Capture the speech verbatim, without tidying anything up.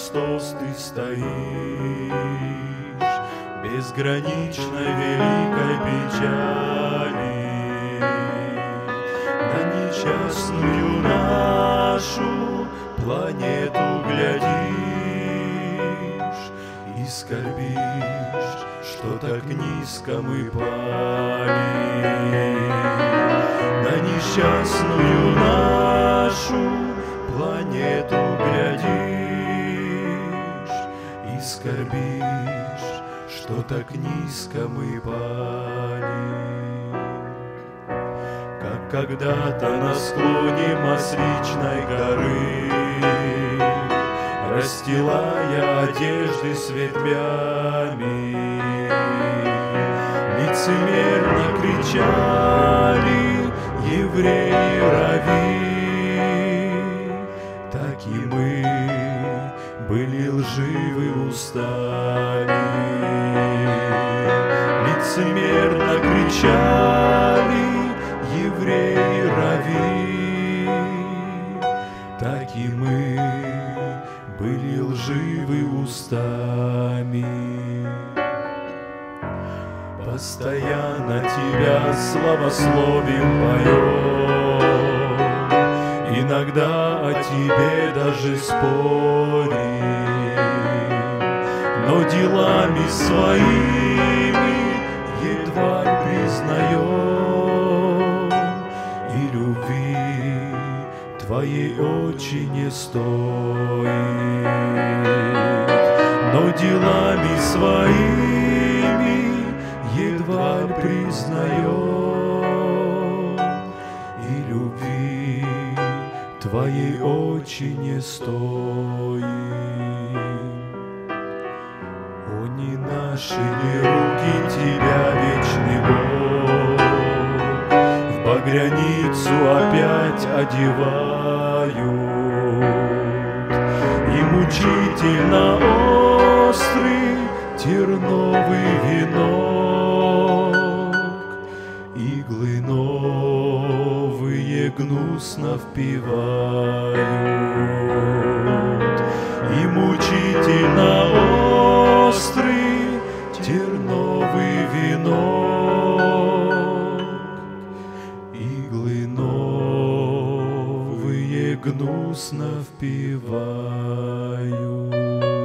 Христос, Ты стоишь, безграничной великой печали. На несчастную нашу планету глядишь и скорбишь, что так низко мы пали. На несчастную нашу планету глядишь и скорбишь, что так низко мы пали. Как когда-то на склоне Масличной горы, расстилая одежды с ветвями, лицемерно кричали: евреи, рави! Так и мы были лживы устами, лицемерно кричали: евреи, рави! Так и мы были лживы устами. Постоянно Тебя славословим поем, иногда о Тебе даже спорим, но делами своими едва признаем, и любви Твоей очи не стоит, но делами своими едва признаем, и любви Твоей очи не стоит. О, не наши ли руки Тебя, вечный Бог, в багряницу опять одевают, и мучительно острый терновый венок, иглы новые гнусно впивают, и мучительно острый терновый венок, иглы новые гнусно впивают.